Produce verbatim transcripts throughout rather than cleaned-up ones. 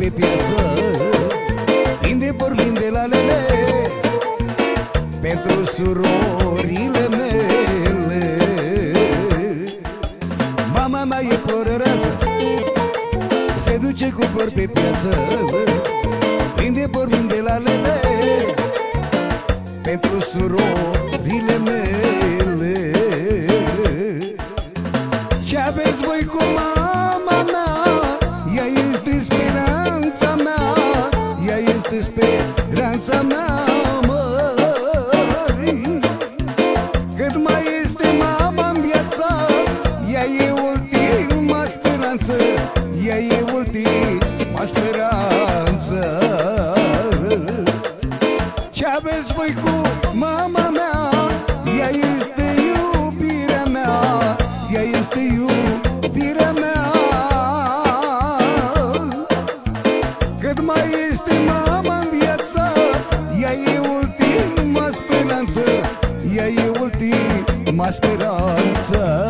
pe piață, vinde porlind de la lele pentru surorile mele. Mama mea e florăreasă, se duce cu flori pe piață, vinde porlind de la lele pentru surorile mele. Ce aveți voi cu mama mea? Ea este speranța mea, ea este speranța mea, măi. Cât mai este mama în viață, ea e ultima speranță, ea e ultima speranță. Ce aveți voi cu mama mea? Ea este iubirea mea, ea este iubirea mea. Cât mai este mama în viață, ea e ultima speranță, ea e ultima speranță.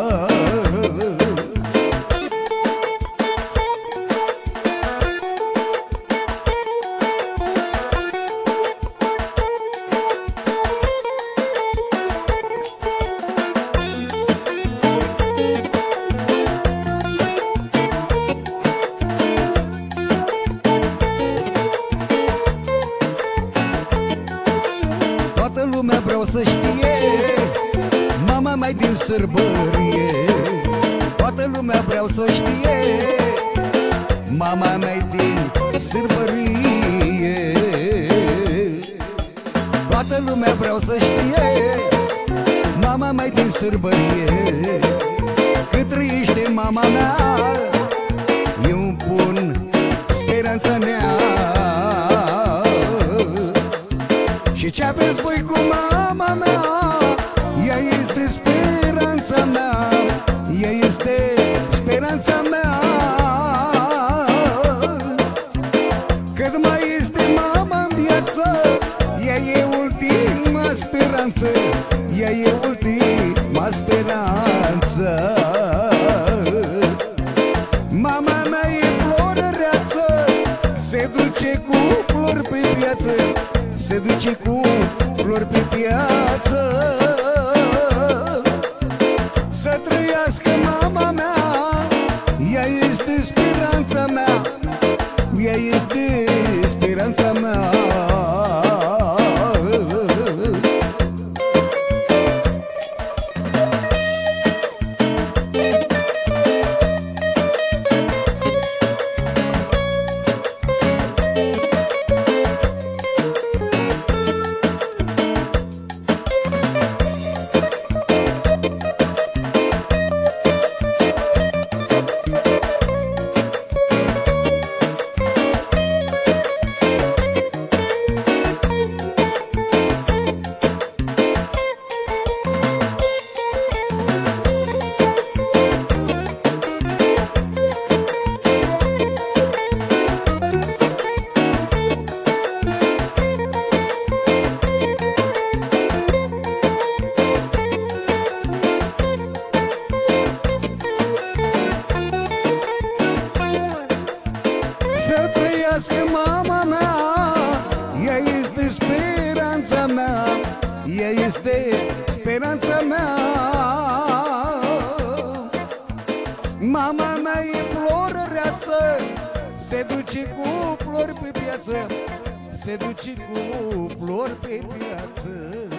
Toată lumea vreau să știe, mama mai din sărbărie. Toată lumea vreau să știe, mama mai din sărbărie. Toată lumea vreau să știe, mama mai din sărbărie. Cât trăiește mama mea, eu îmi pun speranța mea. Și ce aveți voi cu mama mea? Ea este speranța mea, ea este speranța mea. Cât mai este mama în viață, ea e ultima speranță, ea e ultima speranță. Mama mea e florăreață, se duce cu flori pe piață, se duce cu flori pe piață. Să trăiască mama mea, ea este speranța mea, ea este speranța mea. Să trăiască mama mea, ea este speranța mea, ea este speranța mea. Mama mea e florăreasă, se duce cu flori pe piață, se duce cu flori pe piață.